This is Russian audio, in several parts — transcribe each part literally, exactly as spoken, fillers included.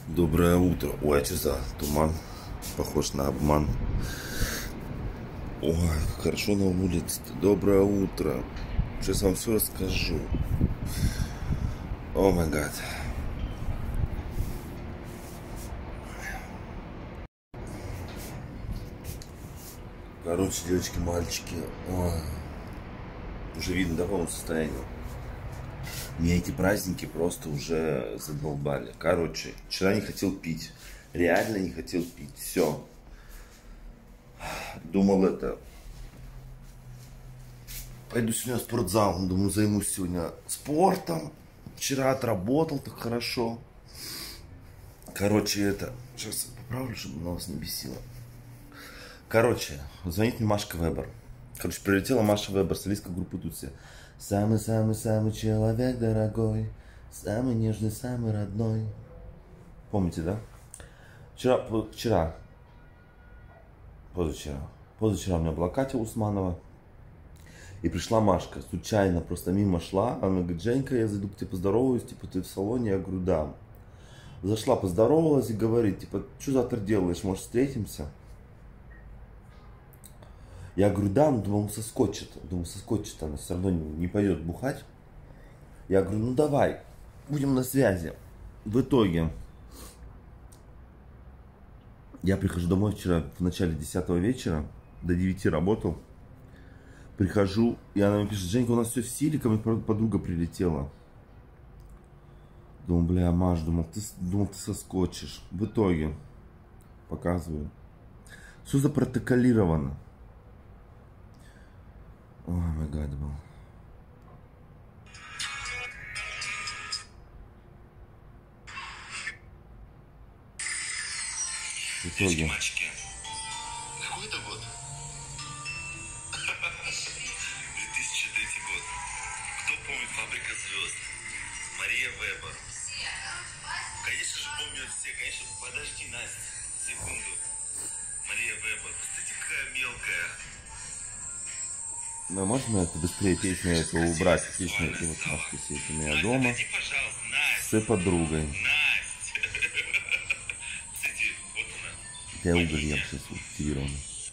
Доброе утро. Ой, а что за туман? Похож на обман. Ой, как хорошо на улице-то. Доброе утро. Сейчас вам все расскажу. О май гад. Короче, девочки, мальчики. Ой. Уже видно, да, по моему состоянию. Меня эти праздники просто уже задолбали. Короче, вчера не хотел пить. Реально не хотел пить. Все. Думал это. Пойду сегодня в спортзал. Думаю, займусь сегодня спортом. Вчера отработал так хорошо. Короче, это... Сейчас поправлю, чтобы она вас не бесила. Короче, звонит мне Машка Вебер. Короче, прилетела Маша Вебер, солистка группы Тутси. Самый-самый-самый человек дорогой, самый нежный, самый родной. Помните, да? Вчера, вчера, позавчера, позавчера у меня была Катя Усманова. И пришла Машка, случайно, просто мимо шла. Она говорит: Женька, я зайду к тебе поздороваюсь, типа, ты в салоне? Я говорю: да. Зашла, поздоровалась и говорит, типа, что завтра делаешь, может, встретимся? Я говорю: да, ну, думал, соскочит. Думал, соскочит, она все равно не пойдет бухать. Я говорю: ну давай, будем на связи. В итоге я прихожу домой вчера в начале десятого вечера, до девяти работал. Прихожу, и она мне пишет: Женька, у нас все в силе, ко мне подруга прилетела. Думаю, бля, Маш, думал, ты, думал, ты соскочишь. В итоге показываю. Все запротоколировано. Ой, мой гад был. В итоге. Мальчики, какой это год? две тысячи третий год. Кто помнит «Фабрика звезд»? Мария Вебер. Конечно же помнят все. Конечно, подожди, Настя, секунду. Мария Вебер. Посмотрите, какая мелкая. Ну, можно это быстрее песню эту убрать? Песню и вот Машка сидит у меня дома. Настя, пожалуйста, Настя. С подругой. Настя. Кстати, вот она. Я уголь ем сейчас активирован.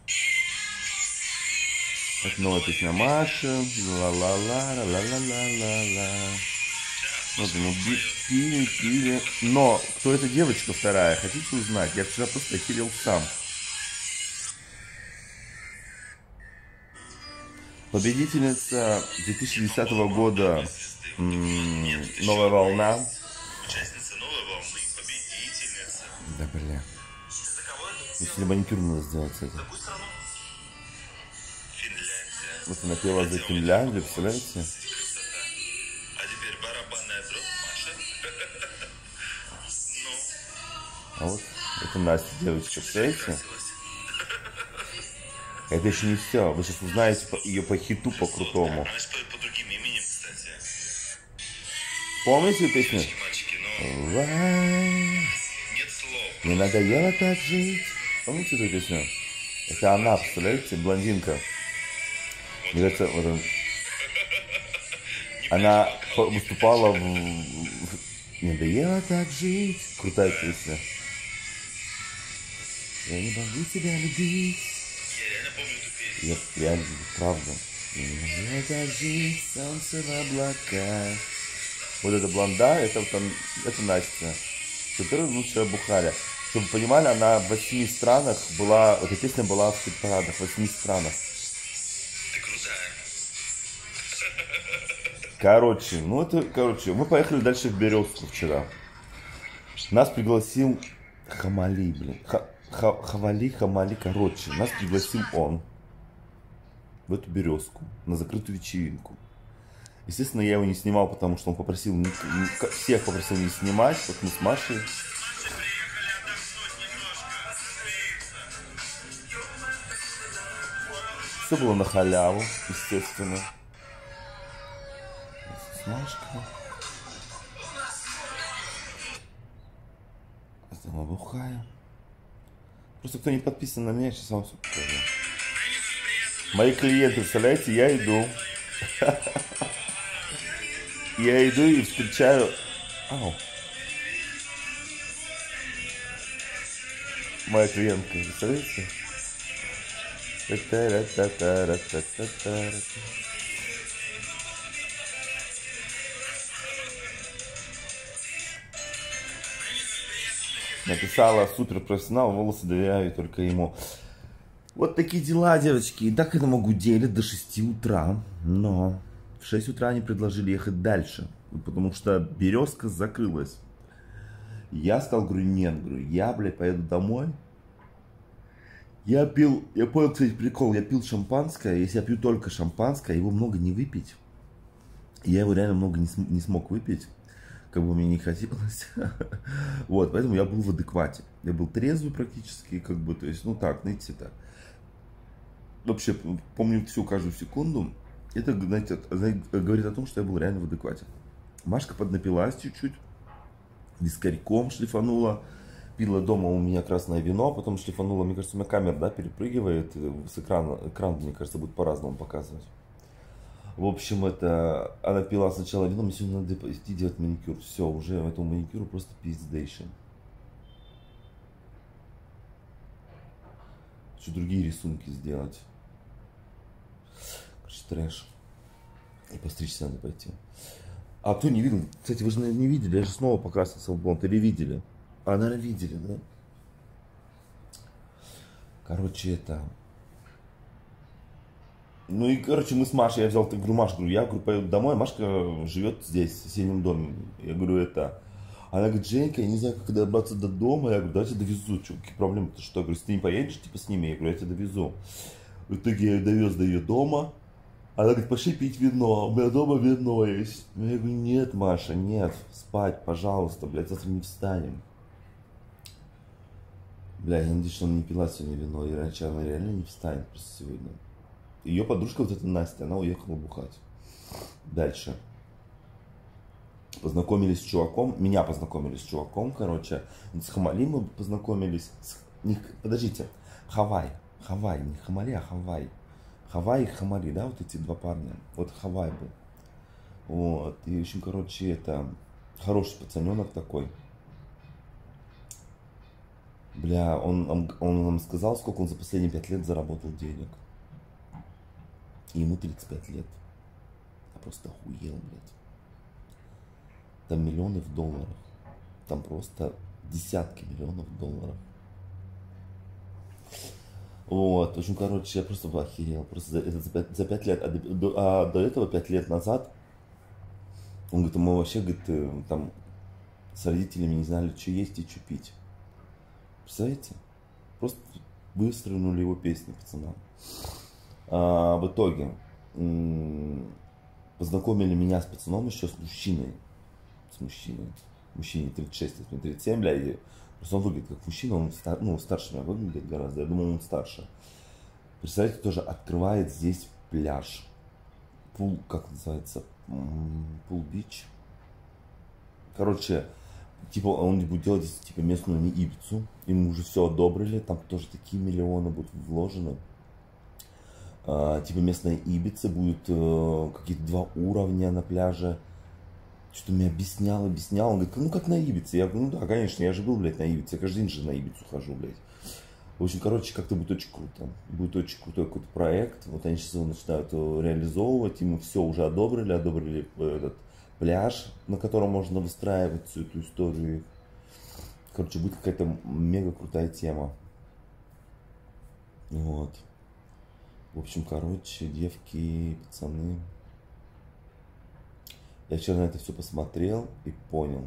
Это новая песня Маши. Ла-ла-ла, ла-ла-ла-ла-ла. Вот, ну, пили, пили. Но кто эта девочка вторая, хотите узнать? Я вчера просто охерел сам. Победительница две тысячи десятого года «Новая волна». Участница «Новой волны», победительница. Да, бля. За кого это? Если маникюр надо сделать с этим. Какую страну? Финляндия. Вот она пела за Финляндию, представляете? Красота. А теперь барабанная дробь, Маша. Ну, А вот это Настя, девочка, представляете? красилась. Это еще не все. Вы сейчас узнаете ее по хиту, по крутому. Она же поет по другим именем, кстати. Помните песню? Девочки, мальчики, но Вай, нет слов. не надоело так жить. Помните эту песню? Это она, представляете, блондинка. Мне кажется, вот он... Она выступала в... Не надоело так жить. Крутая песня. Я не могу тебя любить. Я реально помню эту песню. Я реально, правда. Не надоело так жить, солнце в облаках. Вот эта блонда, это, там, это Настя. Которые лучше бухали. Чтобы вы понимали, она в восьми странах была, эта песня была в хит-парадах, в восьми странах. Ты крутая. Короче, ну это, короче, мы поехали дальше в Березку вчера. Нас пригласил Хамали, блин. Ха, ха, Хавали, Хамали, короче, нас пригласил он в эту Березку на закрытую вечеринку. Естественно, я его не снимал, потому что он попросил, не, не, всех попросил не снимать, вот мы с Машей. Все было на халяву, естественно. Машка. Это мы бухаем. Просто кто не подписан на меня, сейчас вам все покажу. Мои клиенты, представляете, я иду. Я иду и встречаю... Ау. Моя клиентка, представляете? Написала супер профессионал, волосы доверяю только ему. Вот такие дела, девочки. И так это могу делать до шести утра. Но в шесть утра они предложили ехать дальше. Потому что Березка закрылась. Я сказал, говорю, нет, говорю, я, блядь, поеду домой. Я пил, я понял, кстати, прикол, я пил шампанское. Если я пью только шампанское, его много не выпить. Я его реально много не, см не смог выпить. Как бы мне не хотелось. Вот, поэтому я был в адеквате. Я был трезвый практически, как бы, то есть, ну так, знаете, это. Вообще, помню всю каждую секунду. Это, знаете, говорит о том, что я был реально в адеквате. Машка поднапилась чуть-чуть. Вискарьком шлифанула. Пила дома у меня красное вино, потом шлифанула. Мне кажется, у меня камера, да, перепрыгивает с экрана. Экран, мне кажется, будет по-разному показывать. В общем, это она пила сначала вино, мне сегодня надо идти делать маникюр. Все, уже этому маникюру просто пиздейшн. Хочу другие рисунки сделать. Короче, трэш. И постричься надо пойти. А кто не видел? Кстати, вы же, наверное, не видели. Я же снова покрасился в блонд. Или видели? А, наверное, видели, да? Короче, это... Ну и, короче, мы с Машей, я взял, ты, говорю, Маш, говорю, я, говорю, поеду домой, Машка живет здесь, в соседнем доме. Я говорю, это... Она говорит, Женька, я не знаю, как добраться до дома. Я говорю, давайте довезу. Что, какие проблемы? Ты что? Я говорю, если ты не поедешь, типа, с ними. Я говорю, я тебя довезу. В итоге я ее довез до ее дома. Она говорит, пошли пить вино, у меня дома вино есть. Я говорю, нет, Маша, нет, спать, пожалуйста, блядь, завтра не встанем. Бля, я надеюсь, что она не пила сегодня вино, и раньше она реально не встанет просто сегодня. Ее подружка, вот эта Настя, она уехала бухать. Дальше. Познакомились с чуваком, меня познакомили с чуваком, короче, с Хамали мы познакомились. С... Не, подождите, Хавай, Хавай, не Хамали, а Хавай. Хавай и Хамали, да, вот эти два парня. Вот Хавай был. Вот. И, в общем, короче, это хороший пацаненок такой. Бля, он, он, он нам сказал, сколько он за последние пять лет заработал денег. И ему тридцать пять лет. Я просто охуел, блядь. Там миллионы в долларах. Там просто десятки миллионов долларов. Вот, в общем, короче, я просто охерел. Просто за, это за, пять, за пять лет. А до, а до этого пять лет назад, он говорит, мы вообще, говорит, там с родителями не знали, что есть и что пить. Представляете? Просто выстроили его песни, пацанам. А, в итоге познакомили меня с пацаном еще с мужчиной. С мужчиной. Мужчине тридцать шесть, тридцать семь, бля, и просто он выглядит как мужчина, он стар, ну, старше меня выглядит гораздо, я думаю, он старше. Представляете, тоже открывает здесь пляж. Пул, как называется? Пул-бич. Короче, типа он будет делать типа местную не Ибицу. Ему уже все одобрили, там тоже такие миллионы будут вложены. А, типа местная Ибица, будет э, какие-то два уровня на пляже. Что-то мне объяснял, объяснял. Он говорит, ну как на Ибице? Я говорю, ну да, конечно, я же был, блядь, на Ибице. Я каждый день же на Ибицу хожу, блядь. В общем, короче, как-то будет очень круто. Будет очень крутой какой-то проект. Вот они сейчас его начинают реализовывать. Ему все уже одобрили. Одобрили этот пляж, на котором можно выстраивать всю эту историю. Короче, будет какая-то мега крутая тема. Вот. В общем, короче, девки, пацаны. Я вчера на это все посмотрел и понял.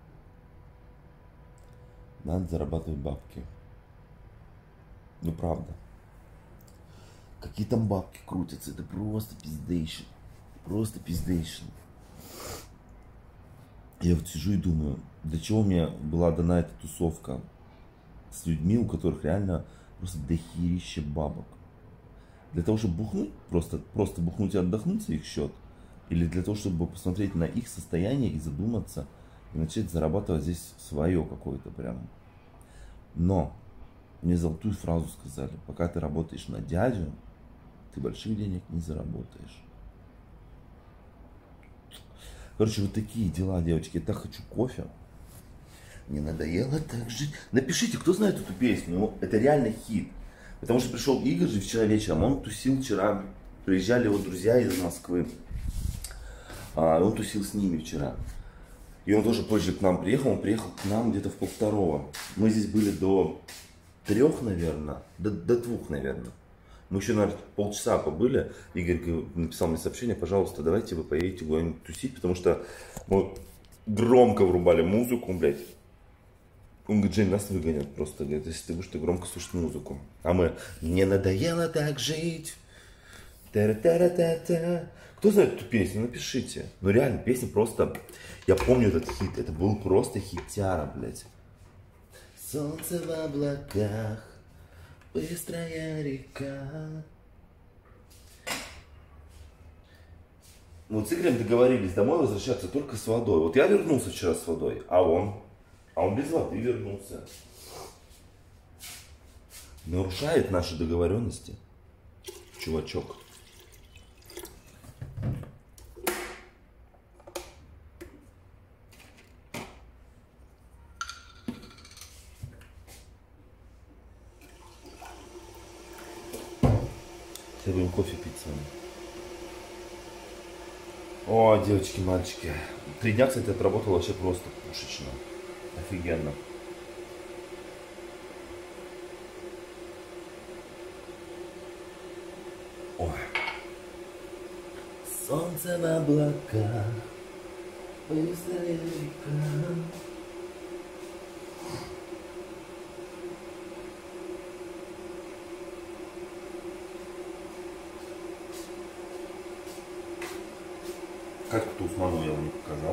Надо зарабатывать бабки. Ну, правда. Какие там бабки крутятся, это просто пиздейшн. Просто пиздейшн. Я вот сижу и думаю, для чего мне была дана эта тусовка с людьми, у которых реально просто дохерища бабок. Для того, чтобы бухнуть, просто, просто бухнуть и отдохнуть за их счет. Или для того, чтобы посмотреть на их состояние и задуматься, и начать зарабатывать здесь свое какое-то прям. Но мне золотую фразу сказали, пока ты работаешь на дядю, ты больших денег не заработаешь. Короче, вот такие дела, девочки. Я так хочу кофе. Не надоело так жить. Напишите, кто знает эту песню. Ну, это реально хит. Потому что пришел Игорь же вчера вечером. Он тусил вчера. Приезжали его друзья из Москвы. А, он тусил с ними вчера. И он тоже позже к нам приехал. Он приехал к нам где-то в полвторого. Мы здесь были до трех, наверное. До, до двух, наверное. Мы еще, наверное, полчаса побыли. Игорь написал мне сообщение: пожалуйста, давайте вы поедете куда-нибудь тусить, потому что мы громко врубали музыку, блядь. Он говорит: Жень, нас выгонят просто, говорит, если ты будешь громко слушать музыку. А мы: не надоело так жить. Та-ра-та-ра-та-та. Кто знает эту песню? Напишите. Ну реально, песня просто... Я помню этот хит. Это был просто хитяра, блядь. Солнце в облаках, быстрая река. Вот с Игорем договорились домой возвращаться только с водой. Вот я вернулся вчера с водой, а он? А он без воды вернулся. Нарушает наши договоренности, чувачок. Сейчас будем кофе пить с вами. О, девочки, мальчики. Три дня, кстати, отработал вообще просто пушечно. Офигенно. Ой. Солнце в облаках, быстрая река. Катьку Усманову я вам не показал.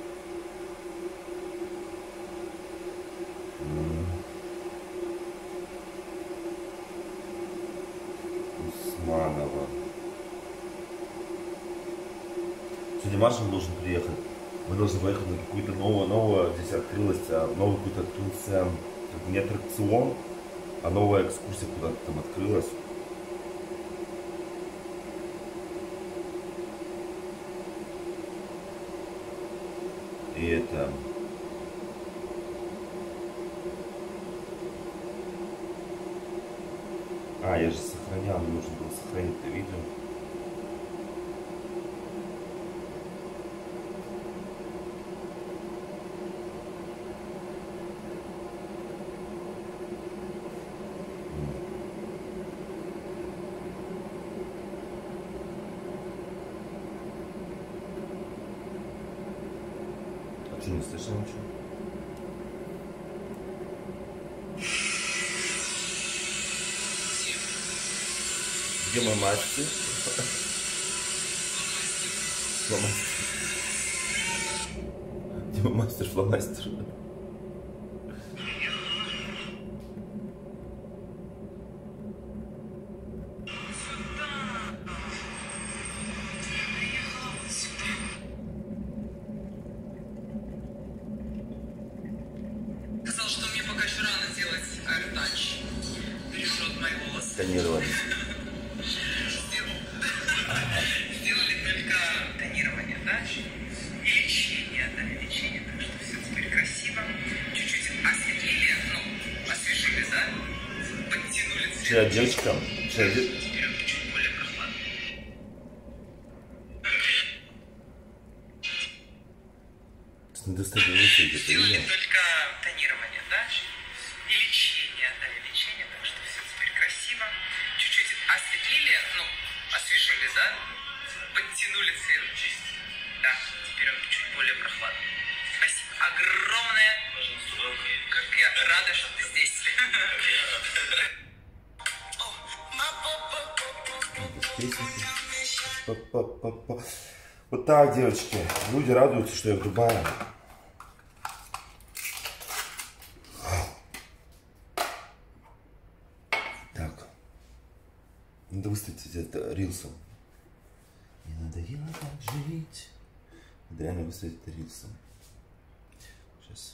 Усманова. Сегодня Маршин должен приехать. Мы должны поехать на какую-то новую, новую, здесь открылась, новый какой-то открылся, не аттракцион, а новая экскурсия куда-то там открылась. И это... А, я же сохранял, мне нужно было сохранить это видео. А что, не слышно ничего? Где мой мастер? Фломастер. Где мой мастер фломастер? Сказал, что мне пока еще рано делать аэротач. Решет мои волосы. Тонировали. Сделали только тонирование, да? И лечение, да, лечение, так что все теперь красиво. Чуть-чуть осветлили, ну, освежили, да? Подтянули цвет. Вчера девочка, вчера девочка. Теперь он чуть более прохладный. Недостаточно где-то Сделали видел. только тонирование, да? И лечение, да, и лечение, так что все теперь красиво. Чуть-чуть осветлили, ну, освежили, да? Подтянули цвет. Да, теперь он чуть более прохладный. Спасибо огромное. Как я рада, что ты здесь. Па-па-па-па. Вот так, девочки. Люди радуются, что я врубаю. Так. Надо выставить это рилсом. Не надоело так жить. Надо реально выставить это рилсом. Сейчас.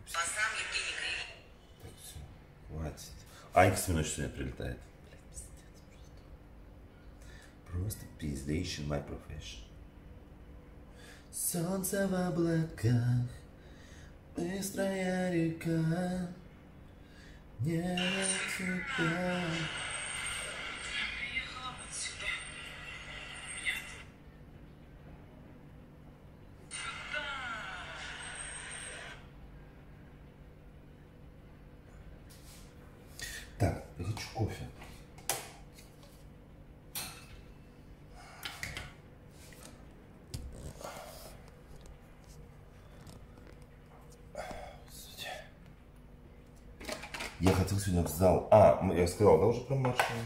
Так, все. Хватит. Анька Семенович сегодня прилетает. Просто пиздейший my profession. Солнце в облаках, быстрая быстрая река, не тебя. Так, я хочу кофе. Я хотел сегодня в зал. А, я сказал, да, уже про маршала?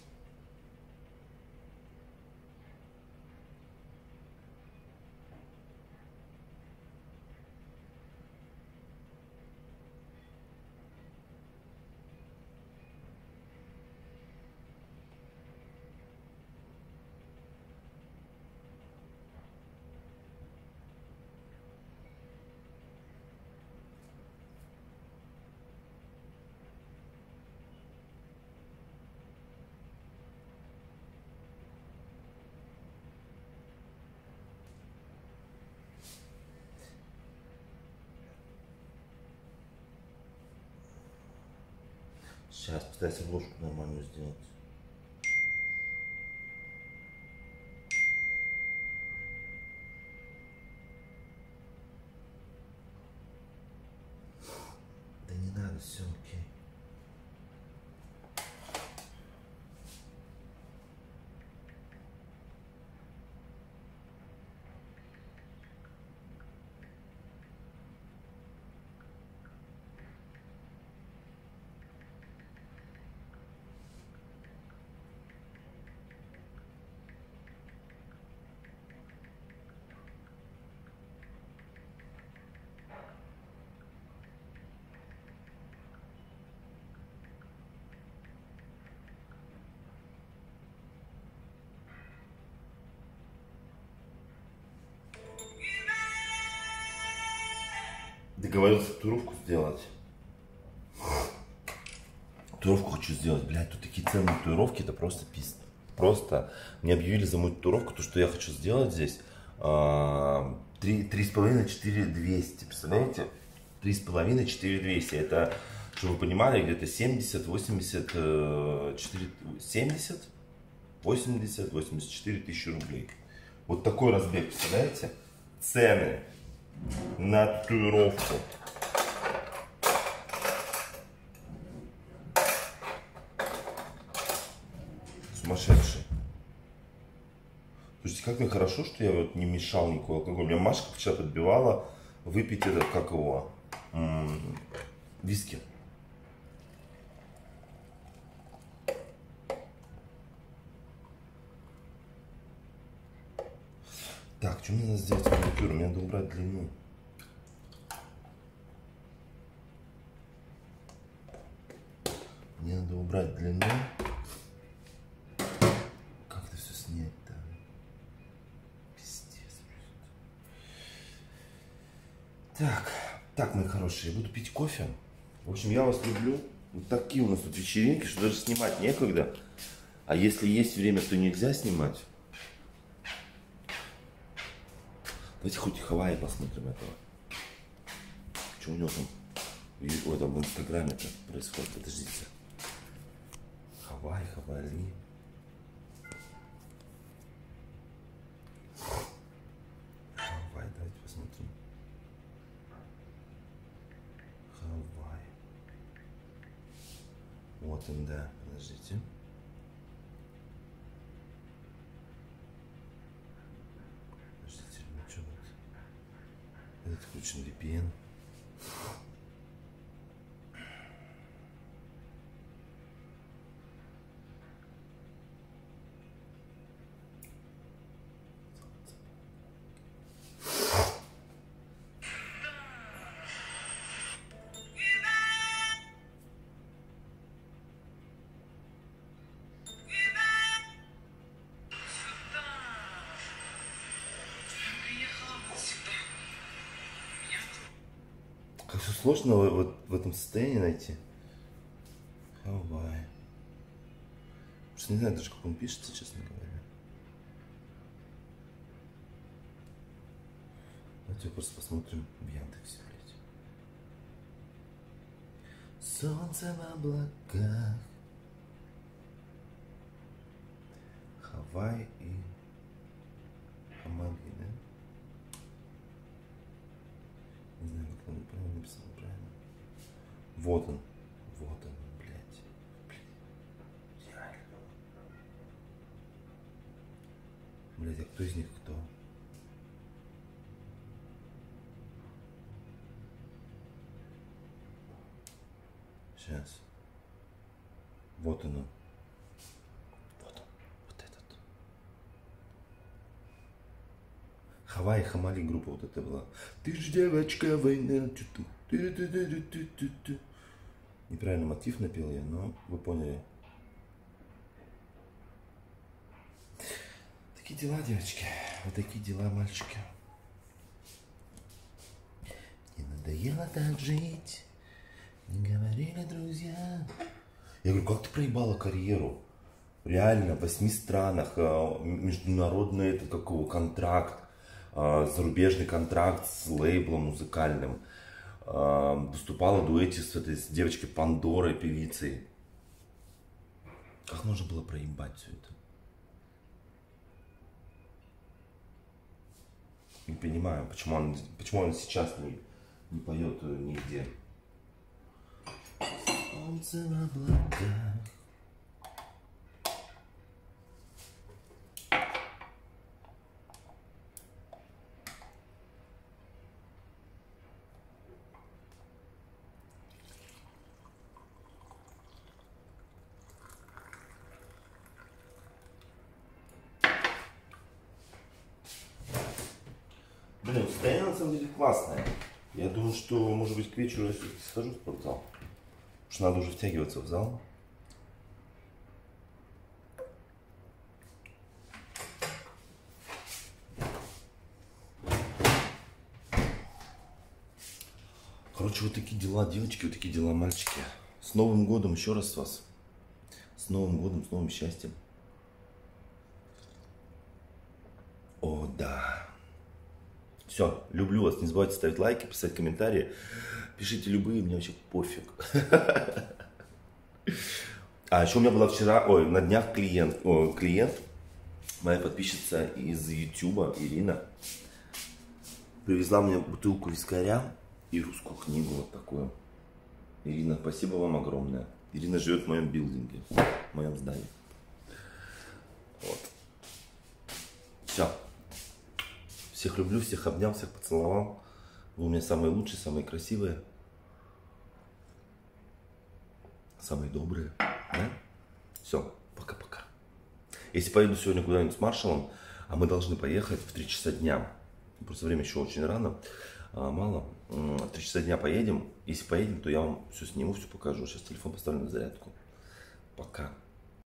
Сейчас пытаюсь обложку нормальную сделать. Да не надо, все окей. Договорился татуировку сделать. Татуировку хочу сделать. Блядь, тут такие ценные татуировки, это просто пиздец. Просто мне объявили за мою татуировку, то, что я хочу сделать здесь. Три, три с половиной, четыре двести. Представляете? Три с половиной, четыре двести. Это, чтобы вы понимали, где-то семьдесят, восемьдесят, четыре, семьдесят, восемьдесят, восемьдесят четыре тысячи рублей. Вот такой разбег, представляете? Цены на татуировку. Сумасшедший. Слушайте, как мне хорошо, что я вот не мешал никакой алкоголь. Меня Машка вчера подбивала выпить это, как его, м-м, виски. Так, что мне надо сделать маникюр? Мне надо убрать длину. Мне надо убрать длину. Как это все снять-то? Пиздец. Так, так, мои хорошие, я буду пить кофе. В общем, я вас люблю. Вот такие у нас тут вечеринки, что даже снимать некогда. А если есть время, то нельзя снимать. Давайте хоть Хавайи посмотрим этого. Что у него там, ой, там в Инстаграме-то происходит? Подождите. Хавайи, Хавайи. Хавайи, давайте посмотрим. Хавайи. Вот он, да. Подождите. Этот включен ви пи эн. Как все сложно вот в этом состоянии найти. Хавайи. Просто не знаю даже, как он пишется, честно говоря. Давайте просто посмотрим в Яндексе, блядь. Солнце в облаках. Хавай и Хамали, да? Не знаю, как он правильно написал, правильно. Вот он. Вот он, блядь. Блядь. Реально. Блядь, а кто из них кто? Сейчас. Вот оно. Вот он. Вот этот. Хавай и Хамали группа вот это была. Ты ж девочка, война. Неправильно мотив напел я, но вы поняли. Такие дела, девочки. Вот такие дела, мальчики. Не надоело так жить. Не говорили друзья. Я говорю, как ты проебала карьеру? Реально, в восьми странах, международный этот, какого, контракт, зарубежный контракт с лейблом музыкальным. Выступала в дуэте с этой с девочкой Пандорой, певицей. Как можно было проебать все это? Не понимаю, почему он, почему он сейчас не, не поет нигде. Солнце в облаках. Блин, состояние на самом деле классное. Я думаю, что, может быть, к вечеру я все-таки схожу в спортзал. Потому что надо уже втягиваться в зал. Короче, вот такие дела, девочки, вот такие дела, мальчики. С Новым годом еще раз вас. С Новым годом, с новым счастьем. О, да. Все, люблю вас. Не забывайте ставить лайки, писать комментарии. Пишите любые, мне вообще пофиг. А еще у меня была вчера, ой, на днях клиент, о, клиент, моя подписчица из Ютуба, Ирина, привезла мне бутылку вискаря и русскую книгу вот такую. Ирина, спасибо вам огромное. Ирина живет в моем билдинге, в моем здании. Вот. Все. Всех люблю, всех обнял, всех поцеловал. Вы у меня самые лучшие, самые красивые. Самые добрые. Да? Все, пока-пока. Если поеду сегодня куда-нибудь с маршалом, а мы должны поехать в три часа дня. Просто время еще очень рано. А, мало. В три часа дня поедем. Если поедем, то я вам все сниму, все покажу. Сейчас телефон поставлю на зарядку. Пока.